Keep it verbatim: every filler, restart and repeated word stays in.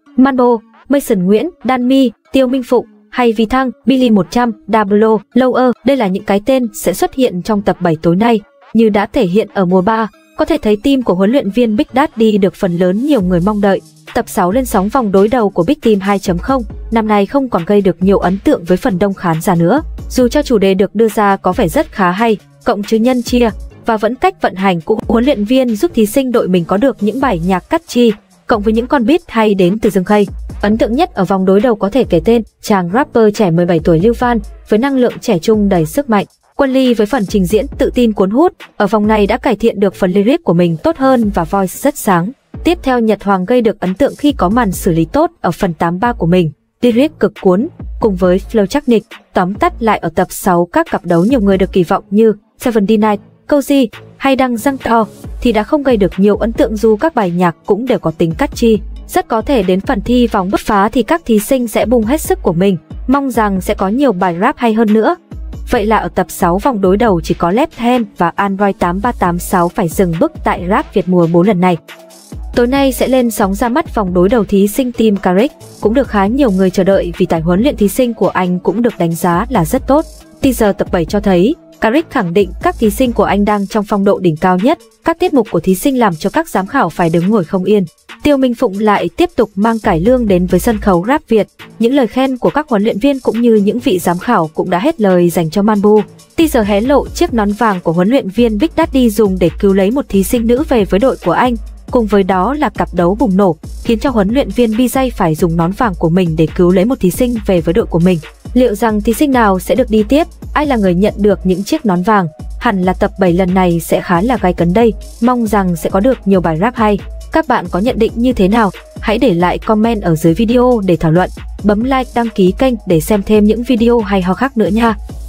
Manbo, Mason Nguyễn, Đan Mi, Tiêu Minh Phụng hay Vi Thăng, Billy một trăm, Dablo, Lower, đây là những cái tên sẽ xuất hiện trong tập bảy tối nay. Như đã thể hiện ở mùa ba, có thể thấy team của huấn luyện viên Big Daddy được phần lớn nhiều người mong đợi. Tập sáu lên sóng vòng đối đầu của Big Team hai chấm không, năm nay không còn gây được nhiều ấn tượng với phần đông khán giả nữa. Dù cho chủ đề được đưa ra có vẻ rất khá hay, cộng chứ nhân chia, và vẫn cách vận hành của huấn luyện viên giúp thí sinh đội mình có được những bài nhạc catchy, cộng với những con beat hay đến từ Dương Khay. Ấn tượng nhất ở vòng đối đầu có thể kể tên chàng rapper trẻ mười bảy tuổi Lưu Văn với năng lượng trẻ trung đầy sức mạnh. Quân Ly với phần trình diễn tự tin cuốn hút, ở vòng này đã cải thiện được phần lyric của mình tốt hơn và voice rất sáng. Tiếp theo Nhật Hoàng gây được ấn tượng khi có màn xử lý tốt ở phần tám ba của mình, lyric cực cuốn, cùng với flow chắc nịch. Tóm tắt lại ở tập sáu các cặp đấu nhiều người được kỳ vọng như Seven D Night, Koji hay Đăng Giang To thì đã không gây được nhiều ấn tượng dù các bài nhạc cũng đều có tính catchy. Rất có thể đến phần thi vòng bứt phá thì các thí sinh sẽ bung hết sức của mình, mong rằng sẽ có nhiều bài rap hay hơn nữa. Vậy là ở tập sáu vòng đối đầu chỉ có Left Hand và Android tám ba tám sáu phải dừng bước tại Rap Việt mùa bốn lần này. Tối nay sẽ lên sóng ra mắt vòng đối đầu thí sinh team Carrick, cũng được khá nhiều người chờ đợi vì tài huấn luyện thí sinh của anh cũng được đánh giá là rất tốt. Teaser tập bảy cho thấy, Carrick khẳng định các thí sinh của anh đang trong phong độ đỉnh cao nhất, các tiết mục của thí sinh làm cho các giám khảo phải đứng ngồi không yên. Tiêu Minh Phụng lại tiếp tục mang cải lương đến với sân khấu Rap Việt, những lời khen của các huấn luyện viên cũng như những vị giám khảo cũng đã hết lời dành cho Manbu. Teaser hé lộ chiếc nón vàng của huấn luyện viên Big Daddy dùng để cứu lấy một thí sinh nữ về với đội của anh. Cùng với đó là cặp đấu bùng nổ, khiến cho huấn luyện viên bê gi phải dùng nón vàng của mình để cứu lấy một thí sinh về với đội của mình. Liệu rằng thí sinh nào sẽ được đi tiếp, ai là người nhận được những chiếc nón vàng? Hẳn là tập bảy lần này sẽ khá là gay cấn đây, mong rằng sẽ có được nhiều bài rap hay. Các bạn có nhận định như thế nào? Hãy để lại comment ở dưới video để thảo luận. Bấm like, đăng ký kênh để xem thêm những video hay ho khác nữa nha.